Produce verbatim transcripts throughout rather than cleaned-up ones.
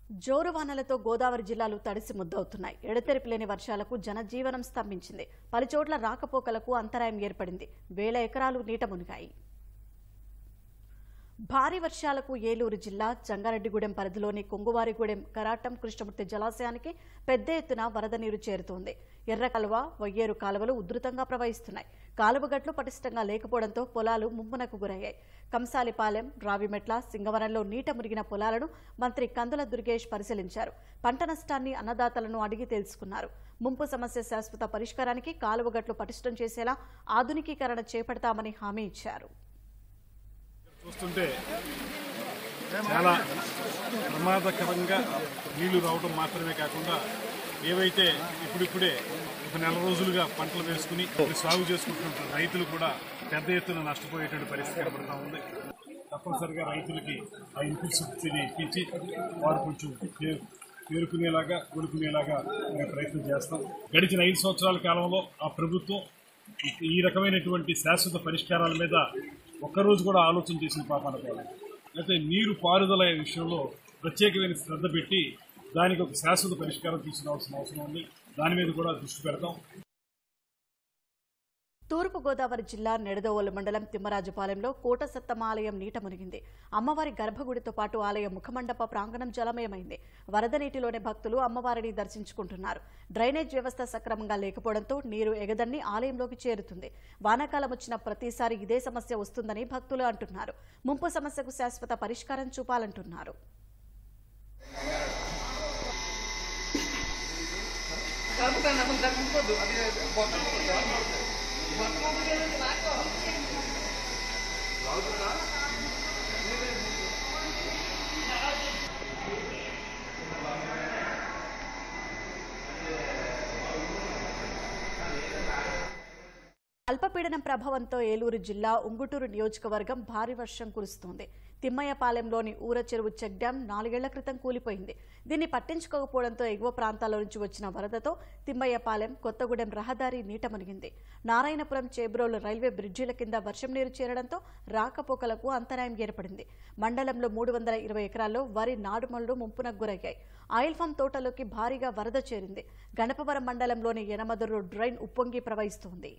జోరు వానలతో గోదావరి జిల్లాలు తడిసి ముద్దవుతున్నాయి. ఎడతెరిపి లేని వర్షాలకు జనజీవనం స్తంభించింది. పలుచోట్ల రాకపోకలకు అంతరాయం ఏర్పడింది. వేల ఎకరాలు నీట మునిగాయి. భారీ వర్షాలకు ఏలూరు జిల్లా జంగారెడ్డిగూడెం పరిధిలోని కొంగువారిగూడెం కరాటం కృష్ణమూర్తి జలాశయానికి పెద్ద ఎత్తున వరద నీరు చేరుతోంది. ఎర్ర కాలువ, వయ్యేరు కాలువలు ఉధృతంగా ప్రవహిస్తున్నాయి. కాలువగట్లు పటిష్టంగా లేకపోవడంతో పొలాలు ముంపునకు గురయ్యాయి. కంసాలిపాలెం, రావిమెట్ల, సింగవరంలో నీట మునిగిన పొలాలను మంత్రి కందుల దుర్గేష్ పరిశీలించారు. పంట నష్టాన్ని అన్నదాతలను అడిగి తెలుసుకున్నారు. ముంపు సమస్య శాశ్వత పరిష్కారానికి కాలువగట్లు పటిష్టం చేసేలా ఆధునికీకరణ చేపడతామని హామీ ఇచ్చారు. చూస్తుంటే చాలా ప్రమాదకరంగా నీళ్లు రావడం మాత్రమే కాకుండా ఏవైతే ఇప్పుడిప్పుడే ఒక నెల రోజులుగా పంటలు వేసుకుని సాగు చేసుకుంటున్న రైతులు కూడా పెద్ద ఎత్తున నష్టపోయేటువంటి పరిస్థితి కనబడతా ఉంది. తప్పనిసరిగా రైతులకి ఆ ఇన్పుట్ సబ్సిడీ ఇప్పించి వారు కొంచెం పేరుకునేలాగా కోలుకునేలాగా ప్రయత్నం చేస్తాం. గడిచిన ఐదు సంవత్సరాల కాలంలో ఆ ప్రభుత్వం ఈ రకమైనటువంటి శాశ్వత పరిష్కారాల మీద ఒక్కరోజు కూడా ఆలోచన చేసిన పాపాన పోలేదు. అయితే నీరు పారుదల విషయంలో ప్రత్యేకమైన శ్రద్ధ పెట్టి దానికి ఒక శాశ్వత పరిష్కారం తీసుకురావాల్సిన అవసరం ఉంది. దాని మీద కూడా దృష్టి పెడతాం. తూర్పు గోదావరి జిల్లా నిడదవోలు మండలం తిమ్మరాజుపాలెంలో కోట సత్తమ్మ ఆలయం నీట మునిగింది. అమ్మవారి గర్భగుడితో పాటు ఆలయ ముఖమండప ప్రాంగణం జలమయమైంది. వరద నీటిలోనే భక్తులు అమ్మవారిని దర్శించుకుంటున్నారు. డ్రైనేజ్ వ్యవస్థ సక్రమంగా లేకపోవడంతో నీరు ఎగదన్ని ఆలయంలోకి చేరుతుంది. వానాకాలం వచ్చిన ప్రతిసారి ఇదే సమస్య వస్తుందని భక్తులు అంటున్నారు. ముంపు సమస్యకు శాశ్వత పరిష్కారం చూపాలంటున్నారు. అల్పపీడనం ప్రభావంతో ఏలూరు జిల్లా ఉంగుటూరు నియోజకవర్గం భారీ వర్షం కురుస్తోంది. తిమ్మయ్యపాలెంలోని ఊర చెరువు చెక్ డ్యాం నాలుగేళ్ల క్రితం కూలిపోయింది. దీన్ని పట్టించుకోకపోవడంతో ఎగువ ప్రాంతాల నుంచి వచ్చిన వరదతో తిమ్మయ్యపాలెం, కొత్తగూడెం రహదారి నీట మునిగింది. నారాయణపురం, చేబ్రోలు రైల్వే బ్రిడ్జీల కింద వర్షం నీరు చేరడంతో రాకపోకలకు అంతరాయం ఏర్పడింది. మండలంలో మూడు వందల ఇరవై ఎకరాల్లో వరి నాడుమళ్లు ముంపునకు గురయ్యాయి. ఆయిల్ ఫామ్ తోటలోకి భారీగా వరద చేరింది. గణపవరం మండలంలోని యనమదురు డ్రైన్ ఉప్పొంగి ప్రవహిస్తోంది.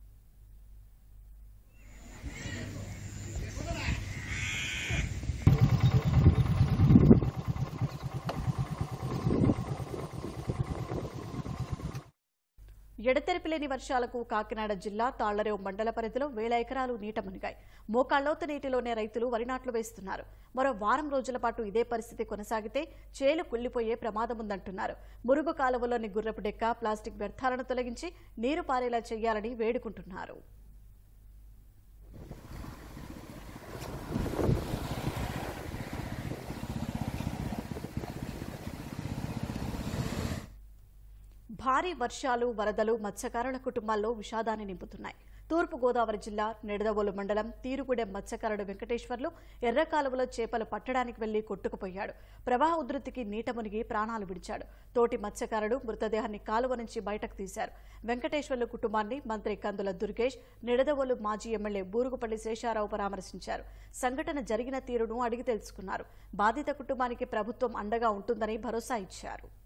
ఎడతెరిపి లేని వర్షాలకు కాకినాడ జిల్లా తాళ్లరేవు మండల పరిధిలో వేల ఎకరాలు నీట మునిగాయి. మోకాళ్లోతు నీటిలోనే రైతులు వరి నాట్లు వేస్తున్నారు. మరో వారం రోజుల పాటు ఇదే పరిస్థితి కొనసాగితే చేలు కుళ్లిపోయే ప్రమాదముందంటున్నారు. మురుగు కాలువలోని గుర్రపు డెక్క, ప్లాస్టిక్ వ్యర్థాలను తొలగించి నీరు పారేలా చేయాలని వేడుకుంటున్నారు. భారీ వర్షాలు, వరదలు మత్స్యకారుల కుటుంబాల్లో విషాదాన్ని నింపుతున్నాయి. తూర్పు గోదావరి జిల్లా నిడదవోలు మండలం తీరుగుడెం మత్స్యకారుడు వెంకటేశ్వర్లు ఎర్ర కాలువలో చేపలు పట్టడానికి వెళ్లి కొట్టుకుపోయాడు. ప్రవాహ ఉధృతికి నీట మునిగి ప్రాణాలు విడిచాడు. తోటి మత్స్యకారుడు మృతదేహాన్ని కాలువ నుంచి బయటకు తీశారు. వెంకటేశ్వర్లు కుటుంబాన్ని మంత్రి కందుల దుర్గేష్, నిడదవోలు మాజీ ఎమ్మెల్యే బూరుగుపల్లి శేషారావు పరామర్శించారు. సంఘటన జరిగిన తీరును అడిగి తెలుసుకున్నారు. బాధిత కుటుంబానికి ప్రభుత్వం అండగా ఉంటుందని భరోసా ఇచ్చారు.